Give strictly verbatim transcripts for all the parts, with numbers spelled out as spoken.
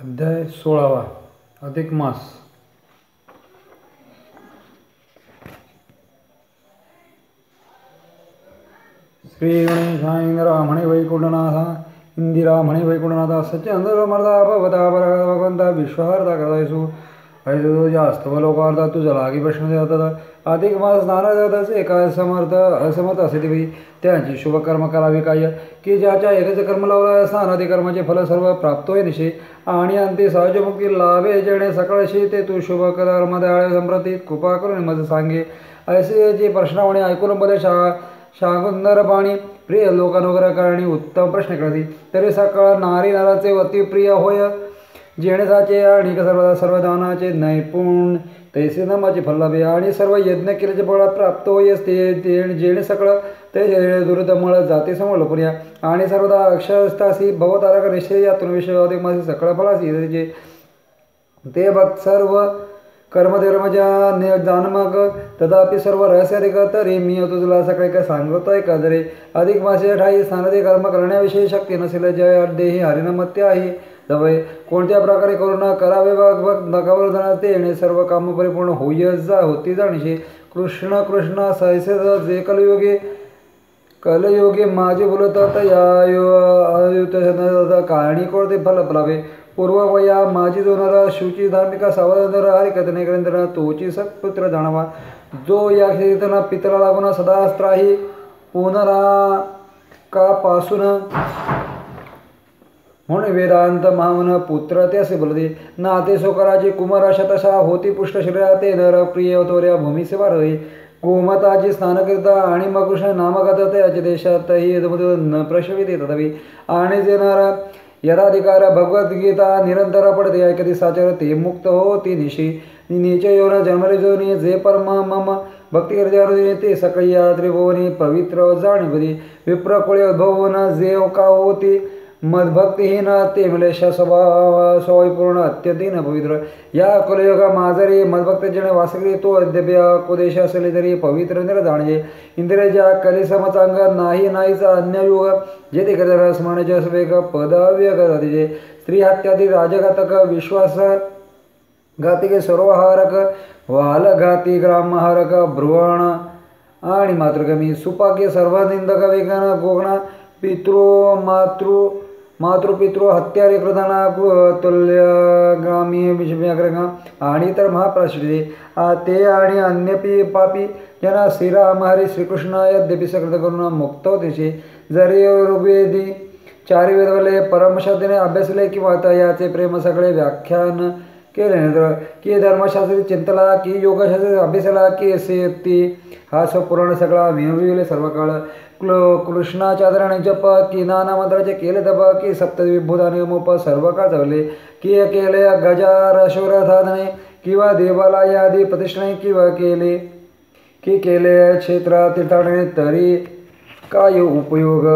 अध्याय सोळावा अधिक मास. श्री गणेशाय इंद्रा म्हणे वैकुंठनाथा इंदिरा म्हणे वैकुंठनाथा सच्चिदानंद मर्दा भगवता भगवंता विश्वहर्ता करतायसु ऐसो जास्त लोकार्था तुझा लागी प्रश्न जातात. अधिक मास स्नान जातच एका समर्थ असमर्थ असे ते त्यांची शुभ कर्म करावे काय की ज्याच्या एकच कर्म लावला स्नानादी कर्माचे फल सर्व प्राप्त होय निशे आणि अंती सहज मुक्ती लाभे जेणे सकळशी ते तू शुभ कर्म दयाळे संप्रती कृपा करून मज सांगे. असे जे प्रश्नावणी ऐकून बोले शा शाकुंदर पाणी प्रिय लोकानुग्रह करणी उत्तम प्रश्न करते तरी सकाळ नारी नराचे अति प्रिय होय जेणेसाचे आणि सर्वदा सर्वदानाचे नैपुण तैसे नामाचे फल लाभे आणि सर्व यज्ञ केल्याचे फळ प्राप्त होईस ते जेणे सकळ ते दुर्दमळ जाती समोर पुण्या आणि सर्वदा अक्षरस्थासी भवतारक निश्चय यातून विषय अधिक मासे सकळ फळासी जे ते भक्त सर्व कर्मधर्मजा जाणमग तथापि सर्व रहस्याधिक तरी मी तुझला सकाळी काय सांगतोय का जरे अधिक मासे ठाई स्थानादी कर्म करण्याविषयी शक्ती नसेल जय देही हरिनामत्य आहे जवळ कोणत्या प्रकारे करून करावे बघ नकावर ते येणे सर्व काम परिपूर्ण होईच जा होती जाणीशी कृष्ण कृष्ण सहसे जे कलयुगे कलयुगे माझे बोलत या काळणी कोणते फल फलावे पूर्ववया माझी जोनरा शुची धार्मिका सावधान हरिकथने ग्रंथना तोची सत्पुत्र जाणावा जो या कीर्तना पितरा लागून सदा त्राही पुनरा का पासून म्हणून वेदांत महामन पुत्र ते असे बोलते नाते सोकराची कुमार शतशा होती पुष्ट शरीरा ते नर प्रिय तोऱ्या भूमी सेवा रही गोमताची स्नानकरिता आणि मग कृष्ण नामगत त्याच्या देशातही न प्रशवित येत हवी आणि जे नर यदाधिकार भगवद्गीता निरंतर पडते ऐकती साचर ते मुक्त हो ती निशी नीचे योन जन्मले जोनी जे परम मम भक्ती करते ते सकळी या त्रिभुवनी पवित्र जाणीवली विप्र कोळे उद्भवन जे का होती मदभक्तीहीन ते मिलेश स्वभाव स्वयपूर्ण अत्यंतीन पवित्र या कुलयोगा माजरी मदभक्त जने वासगरी तो अद्याप कुदेश असले तरी पवित्र निर जाणे इंद्रियाच्या कलिसमचांग नाही नाहीचा अन्य युग जेथे करता स्मरणाचे स्वेग पदव्य गतीचे स्त्री हत्यादी राजघातक विश्वास घातिके सर्वहारक वालघाती ग्रामहारक भ्रुवण आणि मातृगमी सुपाके सर्वनिंदक वेगन गोगणा पितृ मातृ मातृपितृ हत्यारे प्रधाना तुल्यगामी विषम्याग्रगा आणि तर महाप्रसिद्धी ते आणि अन्य पी पापी ज्यांना श्रीराम हरी श्रीकृष्ण यद्यपि सकृत करून मुक्त होते जरी ऋग्वेदी चारी वेदवले परमश्रद्धेने अभ्यासले किंवा याचे प्रेम सगळे व्याख्यान केले नंतर की धर्मशास्त्री चिंतला की योगशास्त्री अभ्यासाला की असे ती हा पुराण सगळा विनविले सर्व काळ कृष्णाच्या आदराने जप की नाना मंत्राचे केले तप की सप्तविभूताने मोप सर्व काळ जवले की केले गजार शोराधाने किंवा देवाला यादी प्रतिष्ठाने किंवा केले की केले क्षेत्र तीर्थाटने तरी काय उपयोग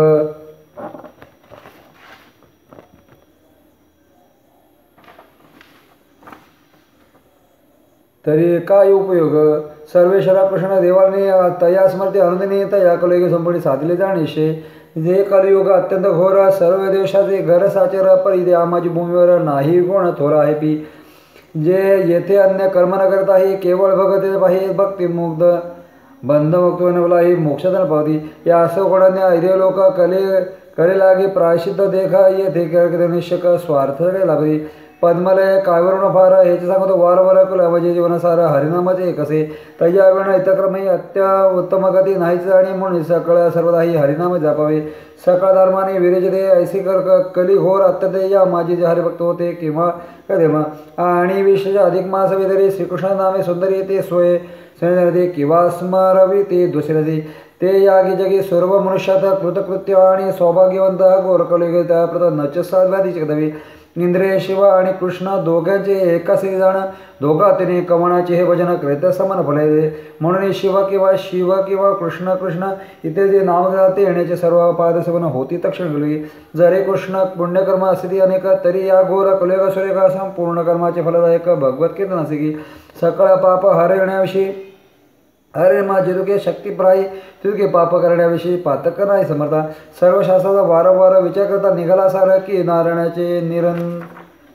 तरी काय उपयोग सर्वेश्वरा कृष्ण देवाने तया स्मृती आनंदने तया कलयुग संपूर्ण साधले जाणेशे जे कलयुग अत्यंत घोर सर्व देशाचे घर साचर परिदे आमाची भूमीवर नाही कोण थोरा आहे पी जे येथे अन्य कर्म न करताही केवळ भगवते पाहि भक्तिमुग्ध बंधमुक्त बनवलाही मोक्षधन पावती या असं कोणाने ऐदे लोक कले करे लागे प्रायश्चित्त देखा येथे निश्चक स्वार्थ लागली पद्मलय कायवरून फार ह्याचे सांगतो वारंवार कुला म्हणजे जीवनसार हरिनामाचे कसे तया वेळ इतक्रमही अत्य उत्तम गती नाहीच आणि म्हणून सकळ सर्वदाही हरिनाम जपावे सकाळ धर्माने विरेजते ऐसी कर कली घोर अत्यंत या माझे जे हरिभक्त होते किंवा कधे मग आणि विशेष अधिक मास वेदरी श्रीकृष्ण नामे सुंदरी ते सोय ते किंवा स्मरवी ते दुसरे ते यागी जगी सर्व मनुष्यात कृतकृत्य आणि सौभाग्यवंत घोर कलयुग त्या प्रत नच साधवादीचे कदावी इंद्रिय शिव आणि कृष्ण दोघांचे एकाच जण दोघा तिने कवणाचे हे भजन कृत समान फळे म्हणून शिव किंवा शिव किंवा कृष्ण कृष्ण इथे जे नाम जाते येण्याचे सर्व पादसेवन होती तक्षण गेली जरी कृष्ण पुण्यकर्म असती अनेक तरी या घोर कलयुग सुरेख संपूर्ण कर्माचे फलदायक भगवत कीर्तन असे की सकळ पाप हरण्याविषयी अरे माझे तुके शक्तिप्रायी तुके पाप करण्याविषयी पातक नाही समर्था सर्व शास्त्राचा वारंवार विचार करता निघाला सार की नारायणाचे निरं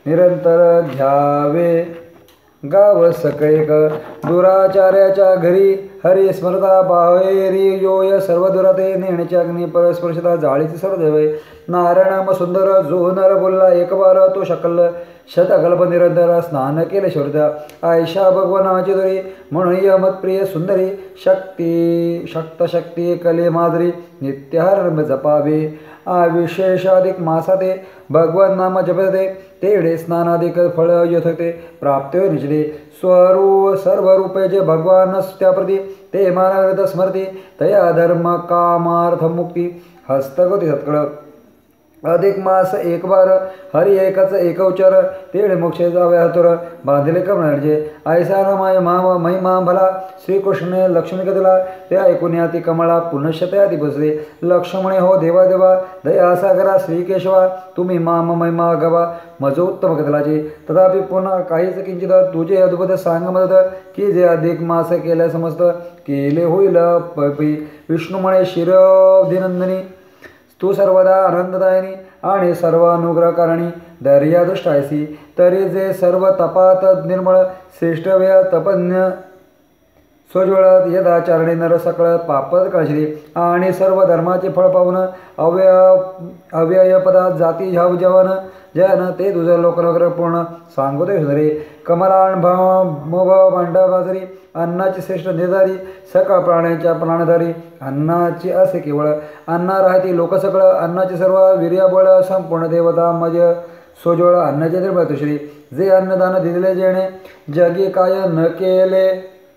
निरंतर घ्यावे गाव सकैक दुराचार्याच्या घरी हरी स्मरता बाहेरी योय सर्व दुराते नेण्याची अग्नी परस्पर्शता जाळीची सर्व देवे नारायण सुंदर जो नर बोलला एक बार तो शकल शतकल्प निरंतर स्नान केले शोरता आयशा भगवानाची दुरी म्हणून यमत्प्रिय सुंदरी शक्ती शक्त शक्ती कले माधुरी नित्यारंभ जपावे आ विशेषाधिक मासाते भगवान नाम जपते तेवढे स्नानाधिक फळ येत होते प्राप्त निजले स्वरूप सर्व रूपे जे भगवान त्याप्रती ते मानवृत स्मरती तया धर्म कामार्थ मुक्ती हस्तगती सत्कळ अधिक मास एक बार हरि एकच एक उच्चार तेवढे मोक्ष जावे हतुर बांधले कमळजे ऐसा न माय माम महिमा भला श्रीकृष्ण लक्ष्मी कथला ते ऐकून याती कमळा पुनश्य आधी बसले लक्ष्मणे हो देवा देवा दया सागरा श्रीकेशवा तुम्ही माम महिमा गवा मज उत्तम कथलाचे तथापि पुन्हा काहीच किंचित तुझे अद्भुत सांग मदत की जे अधिक मास केल्या समस्त केले होईल विष्णू म्हणे शिरदिनंदिनी तू सर्वदा आनंददायिनी आणि सर्व अनुग्रहकारणी दर्यादुष्ट आहेसी तरी जे सर्व तपात निर्मळ श्रेष्ठव्य तपन्य स्वज्वळ यदाचरणे नर सकळ पापद कळशिली आणि सर्व धर्माचे फळ पाहून अव्यय अव्यय पदात जाती झाव जवन जन ते तुझं लोकनगर पूर्ण सांगोते सुंदरे कमलाण भाव भांडा बाजरी अन्नाची श्रेष्ठ निर्धारी सकळ प्राण्यांच्या प्राणधारी अन्नाची असे केवळ अन्ना राहती लोक सकळ अन्नाचे सर्व वीर्यबळ संपूर्ण देवता मज सोजवळ अन्नाचे निर्मळ तुश्री जे अन्नदान दिले जेणे जगी काय न केले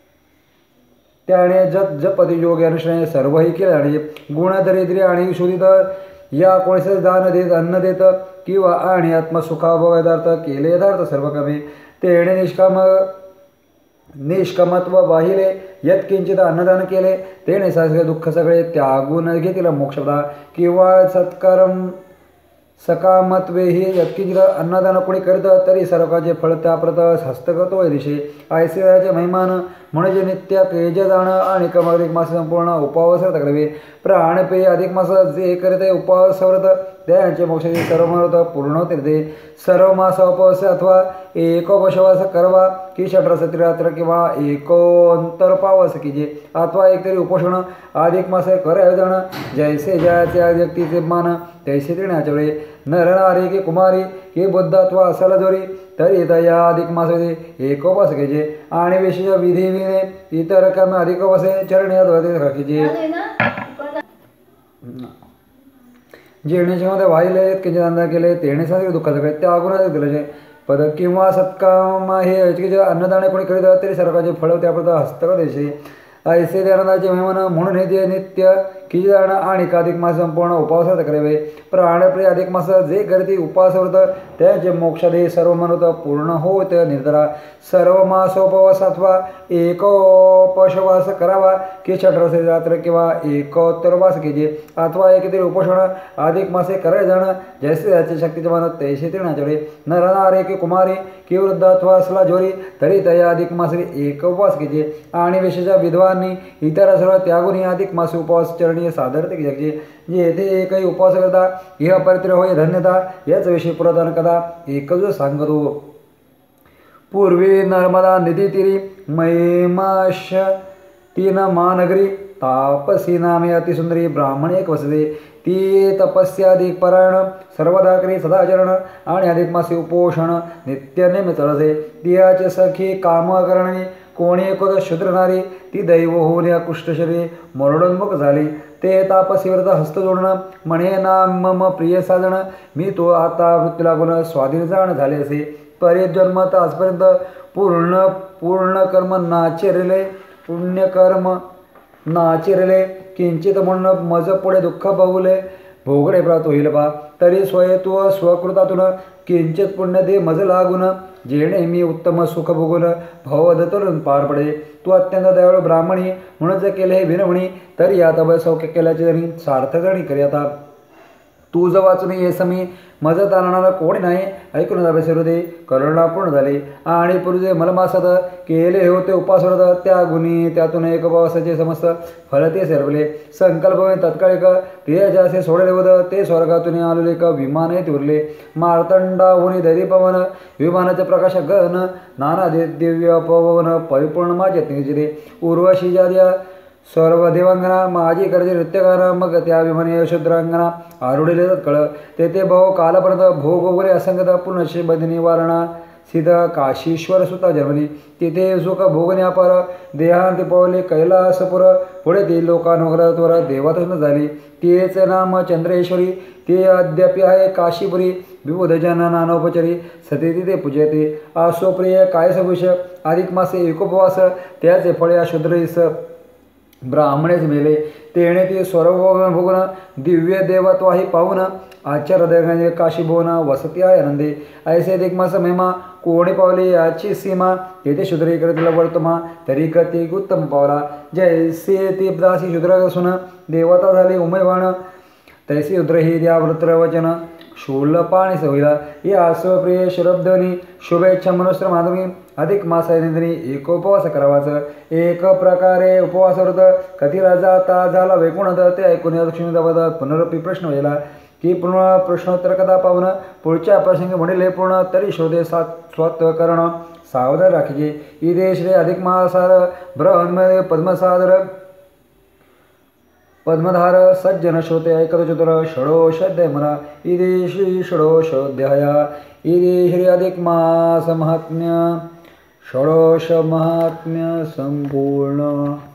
त्याने जप जपती योग अनुष्ठाने सर्वही केले आणि गुण दरिद्री आणि शोधित या कोणीस दान देत अन्न देत किंवा आणि आत्मसुखाभोगार्थ केले यथार्थ सर्व कमी तेणे निष्काम निष्कमत्व वाहिले यत्किंचित अन्नदान केले तेणे सासरे दुःख सगळे त्यागून घेतील मोक्षदा किंवा सत्कर्म सकामत्वे ही यत्किंचित अन्नदान कोणी करीत तरी सर्वाचे फळ त्याप्रत हस्तगत होय दिशे ऐश्वर्याचे महिमान म्हणजे नित्य पेज जाणं आणि कमाधिक मास संपूर्ण उपवास करावे प्राणपेय अधिक मास जे करते उपवास व्रत त्यांचे मोक्षाचे सर्व व्रत पूर्ण होते सर्व मास उपवास अथवा एकोपवास करवा की षटरसती रात्र किंवा एकोंतरपावस कीजे अथवा एक तरी उपोषण अधिक मास करावे जाणं जैसे जयाचे व्यक्तीचे मान तैसे तिण्याच्या वेळी नरनारी की कुमारी की बुद्ध अथवा असाला जोरी तरी दया अधिक मासाचे एकोपास घ्यायचे आणि विशेष विधी विने इतर कर्म अधिक उपवासे चरणी राखीचे जेवण्याच्या मध्ये वाहिले किंचित अंदाज केले तेणे सांगितले दुःखाचं काय त्या अगोदर दिले पद किंवा सत्काम हे अन्नदाने कोणी करीत तरी सर्वांचे फळ त्याप्रत हस्तक द्यायचे ऐसे ध्यानाचे मेहमान म्हणून हे ते नित्य की जाणं आणि अधिक मास संपूर्ण उपवासात करावे प्राणप्रिय अधिक मास जे करते उपवास व्रत त्याचे मोक्षादे सर्व मनोत पूर्ण होत निर्धारा सर्व मास उपवास अथवा एकोपवास करावा की षटरसे रात्र किंवा एकोत्तरवास कीजे अथवा एक तरी उपोषण अधिक मासे करायला जाणं जैसे त्याचे शक्तीचे मान तैसे तिरणाच्याकडे नरनारे की कुमारी की वृद्ध अथवा असला जोरी तरी तया अधिक मासे एक उपवास कीजे आणि विशेष विद्वांनी इतर सर्व त्यागुनी अधिक मासे उपवास चरणीय सादर ते जगजे जेथे एकही उपवास करता इह परित्र होय धन्यता याच विषयी पुरातन कथा एकच सांगतो पूर्वी नर्मदा नदी तीरी महिमाश तीन महानगरी तापसी नामे अतिसुंदरी ब्राह्मण एक वसते ती तपस्याधिक परायण सर्वदा करी सदाचरण आणि अधिक मासी उपोषण नित्य नेहमी चळसे तियाचे सखी काम करणे कोणी एकोद शूद्रनारी ती दैव होऊन या कुष्ठशरी मरणोन्मुख झाली ते तापसीव्रत हस्त जोडणं म्हणे ना मम प्रिय साजण मी तो आता वृत्ती लागून स्वाधीन जाण झाले असे परिजन्मत आजपर्यंत पूर्ण पूर्ण कर्म नाचेरले पुण्यकर्म नाचेरले किंचित म्हणून मज पुढे दुःख बहुले भोगणे प्राप्त होईल बा तरी स्वयत्व स्वकृतातून किंचित पुण्य दे मज लागून जेणे मी उत्तम सुख भोगून भवदतरून पार पडे तू अत्यंत दयाळू ब्राह्मणी म्हणून जर केले हे विनवणी तरी आता सौख्य केल्याचे जणी सार्थ जणी करी आता तूज वाचून ये समी मज ताणणारा कोणी नाही. ऐकून जावे सर्वदे करुणा पूर्ण झाले आणि पूर्वी मलमासद केले होते उपास व्रत त्या गुणी त्यातून एक उपवासाचे समस्त फल ते सरवले. संकल्प तत्कालिक ते जासे सोडले होत ते स्वर्गातून आलेले एक विमान उरले. मार्तंडा होणी दरी पवन विमानाचे प्रकाश गहन नाना दिव्य पवन परिपूर्ण माझे निजिरे. उर्वशी जाद्या सर्व देवांगना माझी कर्जे नृत्यगाना मग त्या विमाने शुद्रांगना आरुढले तत्कळ. तेथे बहु कालपर्यंत भोगोगरे असंगत पुनश्चे बंध निवारणा सिद्ध काशीश्वर सुता जन्मली. तिथे सुख भोगणे अपार देहांती पावले कैलासपुर. पुढे ती लोकानुग्रहात्वर देवातच झाली. तेच नाम चंद्रेश्वरी ते अद्यापि आहे काशीपुरी. विबुध जन नानोपचारी सती तिथे पूजते. आसोप्रिय काय सभुष अधिक मासे एकोपवास त्याचे फळे शुद्रईस ब्राह्मणेच मेले. तेणे ती स्वरभोग भोगून दिव्य देवत्वाही पाहून आचार्य काशी भुवन वसती आहे आनंदे. ऐसे दिग्मास महिमा कोणी पावली याची सीमा. तेथे शूद्र करतील वर्तमा तरी कती उत्तम पावला. जैसे ती दासी शूद्र असून देवता झाली उमेवाण तैसे शूद्र ही द्या वृत्र वचन शूलपाणी सविला. या स्वप्रिय शरब्धनी शुभेच्छा मनुष्य माधवी अधिक मासानिंद्री एक उपवास करावाच. एक प्रकारे उपवास व्रत कधी राजा ता झाला वैकुंठ ते ऐकून लक्ष्मीदाबाद पुनरपी प्रश्न व्हायला की पूर्ण प्रश्नोत्तर कदा पाहून पुढच्या प्रसंगी म्हणले पूर्ण तरी शोधे सात स्वत्व करण सावधान राखीचे. इथे श्री अधिक मासार ब्रह्म पद्मसादर पद्मधार सज्जन श्रोते ऐकत चतुर षडोषाध्याय म्हणा. इथे श्री षडोषाध्याया इथे श्री अधिक मास महात्म्य षडोष महात्म्य संपूर्ण.